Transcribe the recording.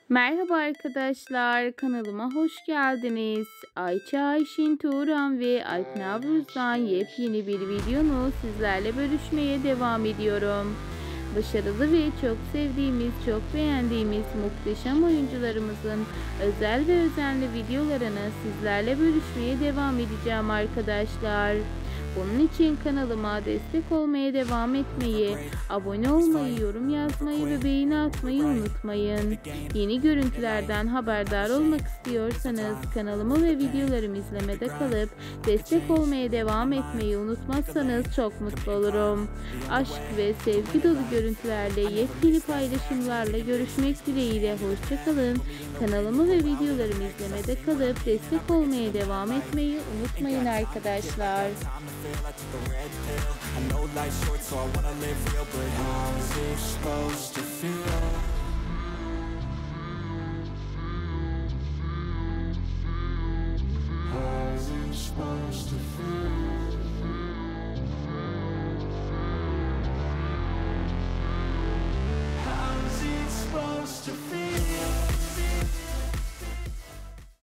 Merhaba arkadaşlar, kanalıma hoş geldiniz. Ayça Ayşin Turan ve Alp Navruz'dan yepyeni bir videonu sizlerle bölüşmeye devam ediyorum. Başarılı ve çok sevdiğimiz, çok beğendiğimiz muhteşem oyuncularımızın özel ve özenli videolarını sizlerle bölüşmeye devam edeceğim arkadaşlar. Bunun için kanalıma destek olmaya devam etmeyi, abone olmayı, yorum yazmayı ve beğeni atmayı unutmayın. Yeni görüntülerden haberdar olmak istiyorsanız kanalımı ve videolarımı izlemede kalıp destek olmaya devam etmeyi unutmazsanız çok mutlu olurum. Aşk ve sevgi dolu görüntülerle yepyeni paylaşımlarla görüşmek dileğiyle hoşçakalın. Kanalımı ve videolarımı izlemede kalıp destek olmaya devam etmeyi unutmayın arkadaşlar. Feel I took a red pill. I know life's short, so I wanna live real. But how's it supposed to feel? How's it supposed to feel?